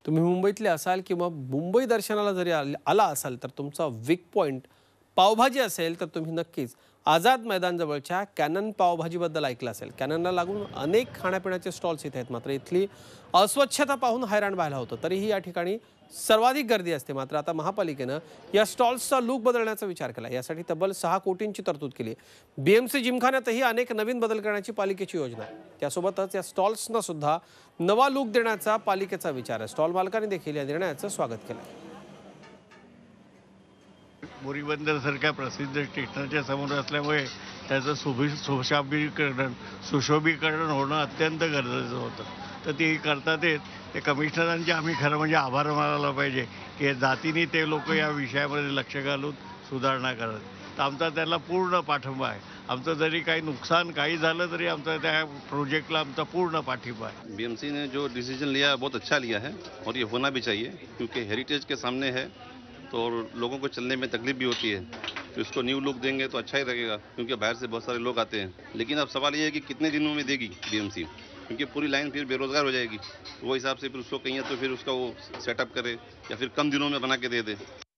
तुम्ही मुंबईतले असाल किंवा मुंबई दर्शनाला जरी आला असाल तर तुमचा वीक पॉइंट पावभाजी असेल तर तुम्ही नक्कीच आझाद मैदान जवळच्या कॅनन पावभाजीबद्दल ऐकलं असेल। कॅननला लागून अनेक खाण्यापिण्याचे स्टॉल्स इथे आहेत, मात्र इथली अस्वच्छता पाहून हैराण व्हायला होतं। तरीही या ठिकाणी सर्वाधिक गर्दी असते। मात्र आता महापालिकेनं या स्टॉल्सचा लूक बदलण्याचा विचार केला। यासाठी तब्बल 6 कोटींची तरतूद केली। बीएमसी जिमखान्यातही अनेक नवीन बदल करण्याची पालिकेची योजना आहे। त्यासोबतच या स्टॉल्सना सुद्धा नवा लूक देण्याचा पालिकेचा विचार आहे। स्टॉल मालकांनी देखील या निर्णयाचं स्वागत केलं। बोरीबंदरसारख्या प्रसिद्ध स्टेशनच्या समोर असल्यामुळे त्याचं सुशोभीकरण होणं अत्यंत गरजेचं होतं। तर ते करतात ते कमिशनरांचे आम्ही खरं म्हणजे आभार मानायला पाहिजे की जातीने ते लोक या विषयामध्ये लक्ष घालून सुधारणा करत। तर आमचा त्याला पूर्ण पाठिंबा आहे। आमचं जरी काही नुकसान काही झालं तरी आमचा त्या प्रोजेक्टला आमचा पूर्ण पाठिंबा आहे। बीएमसी ने जो डिसीजन लिया बहुत अच्छा लिया है और ये होना भी चाहिए, क्योंकि हेरिटेज के सामने है तो और लोगों को चलने में तकलीफ भी होती है। तो इसको न्यू लुक देंगे तो अच्छा ही लगेगा, क्योंकि बाहर से बहुत सारे लोग आते हैं। लेकिन अब सवाल ये है कि कितने दिनों में देगी बीएमसी, क्योंकि पूरी लाइन फिर बेरोजगार हो जाएगी। वो हिसाब से फिर उसको कहीं तो फिर उसका वो सेटअप करे या फिर कम दिनों में बना के दे दे।